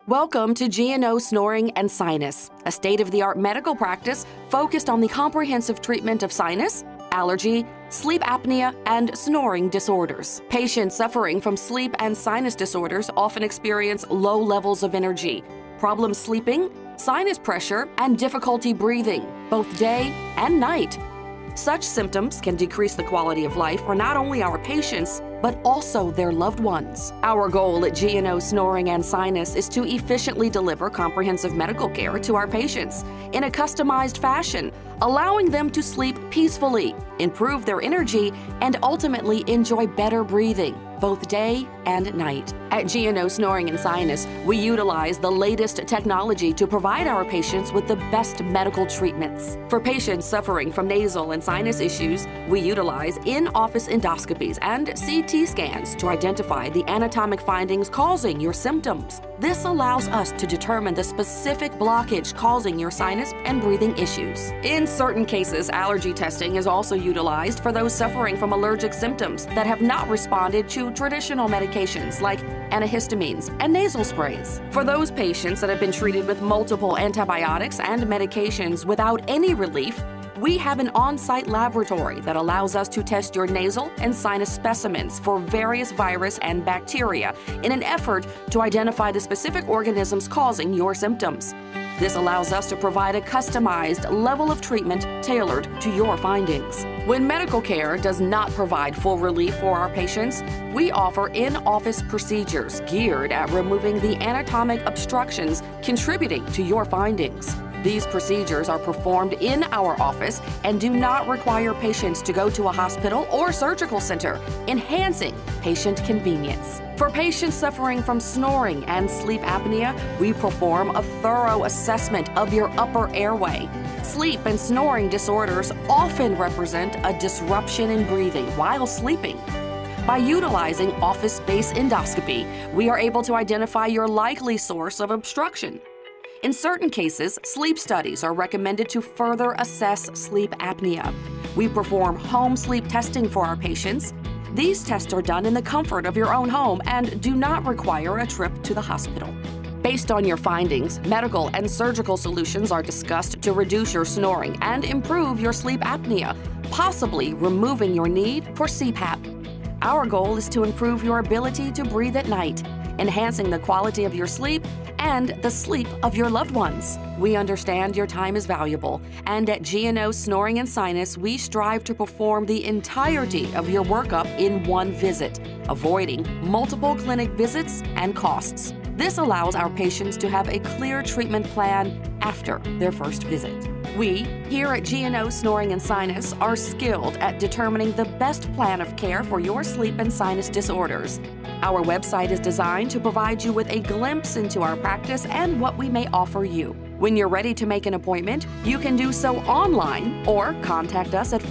Welcome to GNO Snoring and Sinus, a state-of-the-art medical practice focused on the comprehensive treatment of sinus, allergy, sleep apnea, and snoring disorders. Patients suffering from sleep and sinus disorders often experience low levels of energy, problems sleeping, sinus pressure, and difficulty breathing, both day and night. Such symptoms can decrease the quality of life for not only our patients, but also their loved ones. Our goal at GNO Snoring and Sinus is to efficiently deliver comprehensive medical care to our patients in a customized fashion, allowing them to sleep peacefully, improve their energy, and ultimately enjoy better breathing, both day and night. At GNO Snoring and Sinus, we utilize the latest technology to provide our patients with the best medical treatments. For patients suffering from nasal and sinus issues, we utilize in-office endoscopies and CT scans to identify the anatomic findings causing your symptoms. This allows us to determine the specific blockage causing your sinus and breathing issues. In certain cases, allergy testing is also utilized for those suffering from allergic symptoms that have not responded to traditional medications like antihistamines and nasal sprays. For those patients that have been treated with multiple antibiotics and medications without any relief, we have an on-site laboratory that allows us to test your nasal and sinus specimens for various virus and bacteria in an effort to identify the specific organisms causing your symptoms. This allows us to provide a customized level of treatment tailored to your findings. When medical care does not provide full relief for our patients, we offer in-office procedures geared at removing the anatomic obstructions contributing to your findings. These procedures are performed in our office and do not require patients to go to a hospital or surgical center, enhancing patient convenience. For patients suffering from snoring and sleep apnea, we perform a thorough assessment of your upper airway. Sleep and snoring disorders often represent a disruption in breathing while sleeping. By utilizing office-based endoscopy, we are able to identify your likely source of obstruction. In certain cases, sleep studies are recommended to further assess sleep apnea. We perform home sleep testing for our patients. These tests are done in the comfort of your own home and do not require a trip to the hospital. Based on your findings, medical and surgical solutions are discussed to reduce your snoring and improve your sleep apnea, possibly removing your need for CPAP. Our goal is to improve your ability to breathe at night, enhancing the quality of your sleep and the sleep of your loved ones. We understand your time is valuable, and at GNO Snoring and Sinus, we strive to perform the entirety of your workup in one visit, avoiding multiple clinic visits and costs. This allows our patients to have a clear treatment plan after their first visit. We, here at GNO Snoring and Sinus, are skilled at determining the best plan of care for your sleep and sinus disorders. Our website is designed to provide you with a glimpse into our practice and what we may offer you. When you're ready to make an appointment, you can do so online or contact us at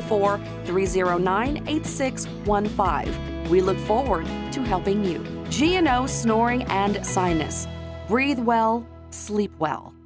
504-309-8615. We look forward to helping you. GNO Snoring and Sinus. Breathe well, sleep well.